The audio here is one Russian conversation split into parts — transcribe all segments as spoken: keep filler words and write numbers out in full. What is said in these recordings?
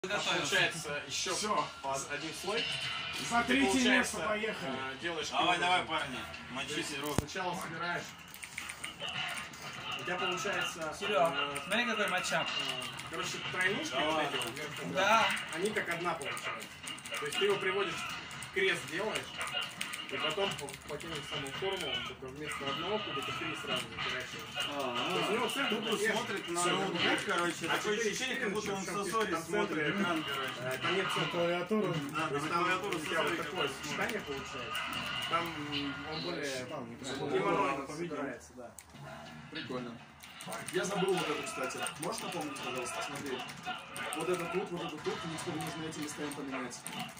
Получается еще все. Один слой. За третье место поехали. Делаешь давай, давай, парни. Мочите руку. Сначала собираешь. У тебя получается... Серега, смотри, какой матчап. Короче, тройнушки вот эти вот. Да. Они как одна получаются. То есть ты его приводишь, крест делаешь, и потом по тем самым формулам, только вместо одного кубика три сразу заворачиваешь. Кто смотрит на ноутбук, короче, такое ощущение, как будто он в сосоре смотрит экран, короче. Там нет клавиатуру. Да, там клавиатуру у тебя вот такое сочетание получается. Там он более геморройно собирается, да. Прикольно. Я забыл вот это, кстати. Можешь напомнить, пожалуйста, смотри. Вот это тут, вот это тут, и теперь нужно эти местами поменять.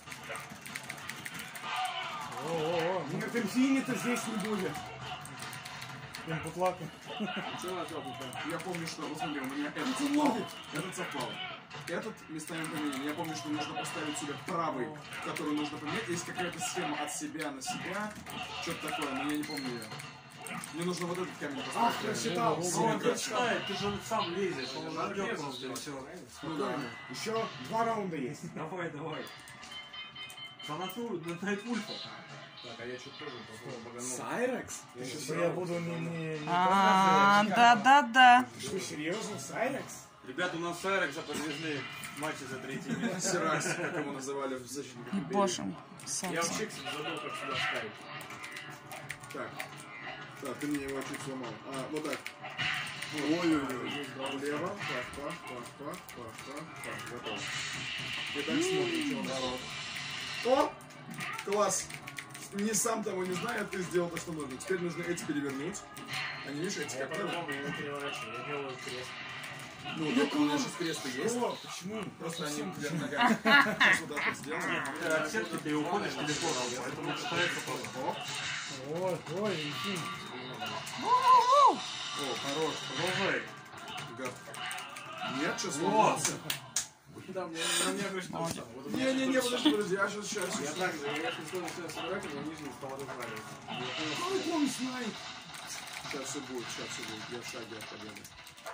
О-о-о, нет, инфинита здесь не будет. Инпутлака. Я помню, что, вот смотри, у меня этот совпал, этот совпал. Этот местами поменяли. Я помню, что нужно поставить сюда правый, который нужно поменять. Есть какая-то схема от себя на себя. Что-то такое, но я не помню ее. Мне нужно вот этот камень поставить. Ах, прочитал. Он прочитает, ты же сам лезешь, он найдет просто и все. Ну да. Еще два раунда есть. Давай, давай. За натуру, на Найтвульфа. Так, а я что тоже попробую. Сайрекс? Я буду не... не, не А, да-да-да. Что, серьезно? Сайрекс? Ребята, у нас Сайрекса подвезли матчи за третье место. Сиракс, как его называли в защитнике. Бошем. Я вообще, кстати, забыл, как сюда ставить. Так. Так, ты мне его чуть сломал. А, вот так. Ой-ой-ой. Влево. Так, так, так, так, так, так, так. Готово. И так смотрим, что он народ. О! Класс! Не сам того не знаю, ты сделал то, что нужно. Теперь нужно эти перевернуть. Они, видишь, эти Я как по-другому не переворачиваю, я делаю крест. Ну, только у меня сейчас крест есть. О, почему? Просто они вверх ногами. Сейчас вот так вот сделаем. От сетки ты уходишь далеко, поэтому считается просто. Оп. Ой, ой, инфин. О, хорош. Продолжай. Гад. Нет, сейчас Вот. сломался. Да, мне, на меня говорит, что он сам. Вот у меня Не-не-не, подожди, подожди, я сейчас, сейчас, Я сейчас. так же, я если сложно себя собирать, у меня нижний стал разваливаться. Как он знает? Сейчас все будет, сейчас все будет. Я в шаге от победы.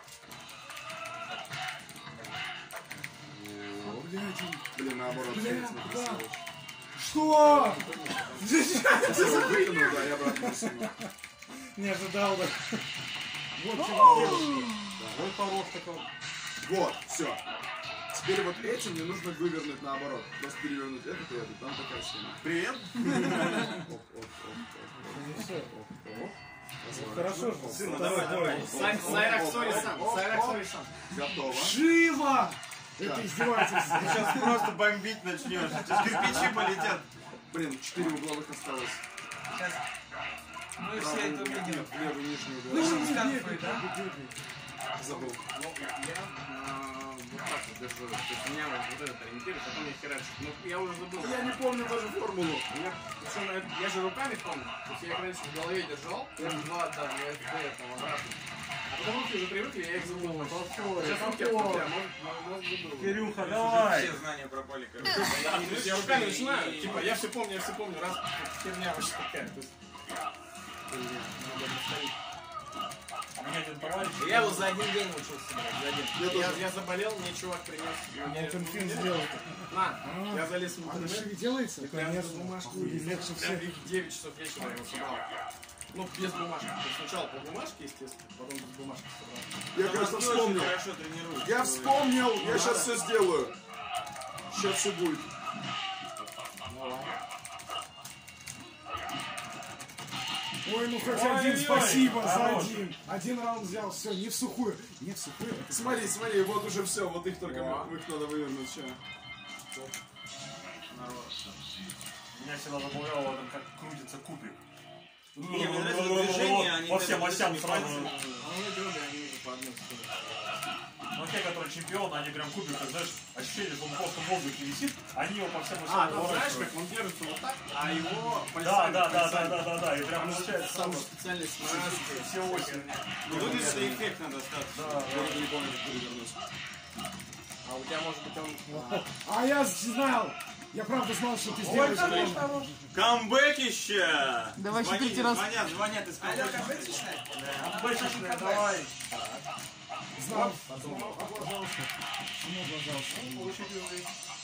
О, блядь. Блин, наоборот. Бля, смотри, да. сволочь. Что? Я выкинул, да, я обратно сунул. Не ожидал, да. Вот Вот хорош такой. Вот, все. Теперь вот эти мне нужно вывернуть наоборот. Просто перевернуть этот и этот. Там такая схема. Привет. Оп, оп, оп, оп, оп. хорошо же. Сына, давай, давай. Сайрак сори сам, Сайрак сори сам. Готово. Живо! Это издевательство. Сейчас просто бомбить начнешь. Сейчас кирпичи полетят. Блин, четыре угловых осталось. Сейчас. Мы все Правый это угол, увидим. нет, левый нижний угол. Ну, с конфы, да? Забыл. Ну, я а, вот так вот держу. То есть у меня вот, вот этот ориентир, потом я херачу. Ну, я уже забыл. Я не помню даже формулу. У меня, причем, я, я же руками помню. То есть я их раньше в голове держал. Я же два отдал, я их до этого обратно. А потом руки уже привыкли, я их забыл. Сейчас руки отпустили, а может, может забыл. Кирюха, давай. Все знания пропали, короче. То есть я руками начинаю, типа, я все помню, я все помню, раз херня вообще такая. То есть, блин, надо наставить. Меня один товарищ. Я его за один день учился собирать, за один. Я Я, тоже. я заболел, мне чувак принес. Мне Вот инфин сделал. На, я залез в А на интернет. шиве делается? Я Конечно. бумажку И легче прям всех. в девять часов вечера его собрал. Ну, без бумажки. То есть сначала по бумажке, естественно, потом без бумажки собрал. Я кажется вспомнил. Хорошо тренируешь. Я вспомнил. Я сейчас все сделаю. Сейчас все будет. Ой, ну хоть Ой, один, ой, спасибо за хорош. один. Один раунд взял, все, не в сухую. Не в сухую. Смотри, смотри, вот уже все. Вот их только О. в их надо вывернуть. Сейчас. Меня всегда забавляло, там, как крутится кубик. Не, мне нравится движение, они По всем даже осям не сразу. пальцем. А он идет, и они уже по одной стороне. Но те, которые чемпионы, они прям кубик, как, знаешь, ощущение, что он просто в воздухе висит, они его по всем А, осям ну знаешь, выворачивают. как он держится вот так, а его Да, пальцами, да, да, да, пальцами. да, да, да, и прям Потому что получается там сам специальные смазки. все оси. Ну тут это эффектно достаточно. Да, Я уже не помню, как перевернуть. А у тебя может быть он... А я знал! Я правда знал, что ты сделаешь. Камбэкище! Давай Звоните, четырнадцать раз. Звонят, звонят из Алло, камбэкища. камбэчишная? Давай. Знал. Знал, облажался. Почему облажался? Получить уже.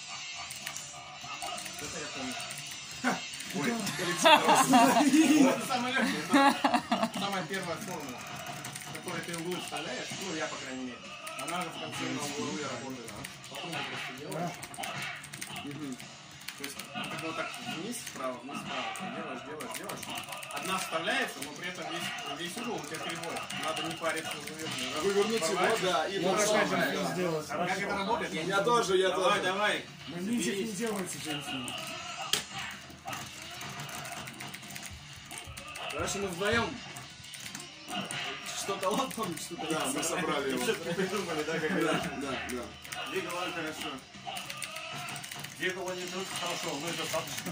Это я помню. Ой, Это самое легкое. Самая первая формула, которую ты углу вставляешь, ну я по крайней мере. Она же в конце на углу работает. Потом ты просто делаешь. То есть ты вот так вниз, вправо, вниз, вправо. Делаешь, делаешь, делаешь. Одна вставляется, но при этом весь, весь угол у тебя кривой. Надо не париться завернуть. Вывернуть его, да, и Ну, то опять же, самое. не сделать. Как это работает? Я тоже, я Давай, тоже. давай. На ниндзях не делается, Джейсон. Короче, мы вдвоем что-то лопнем, что-то Да, мы собрали его. Все-таки придумали, да, как Да, это? да, да. Две головы хорошо. Где было не только хорошо, мы достаточно.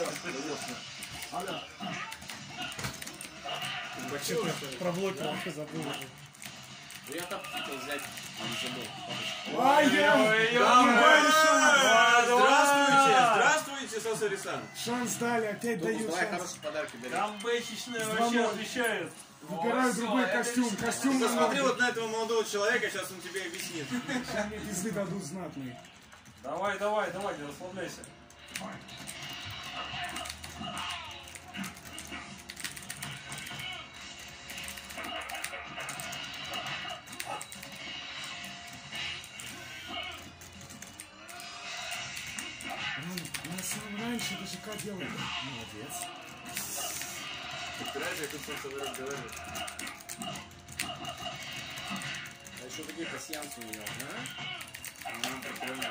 Про блокер вообще забыл уже. Я так хотел взять, а не забыл. Ай, я! Здравствуйте, здравствуйте, Сосари-сан. Шанс дали, опять дают Давай шанс. хорошие подарки бери. Камбэчишная вообще отвечает. Выбираю другой костюм. Костюм на Посмотри вот на этого молодого человека, сейчас он тебе объяснит. Сейчас мне пизды дадут знатные. Давай, давай, давай, не расслабляйся. На самом раньше даже как делали. Молодец. Раньше я тут солнце разговариваю. А еще такие пассиансы у него, да? Ну, прикольно.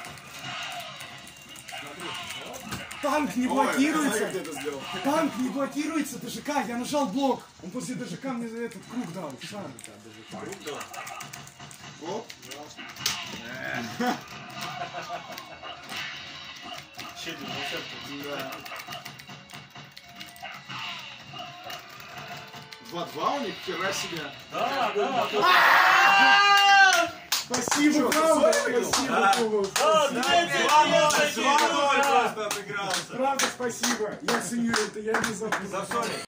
Смотри. Танк не Ой, блокируется. как ты это сделал? Танк не блокируется, ДЖК. Я нажал блок. Он после ДЖК мне за этот круг дал. Шар. Круто. Оп. Щедин, волшебник. Да. два-два у них, хера себе. Да, да. Спасибо, правда. Спасибо, Кулу. А, две Два ноль просто отыгрался. Правда, спасибо. Я ценю это, я не забыл. За Соли.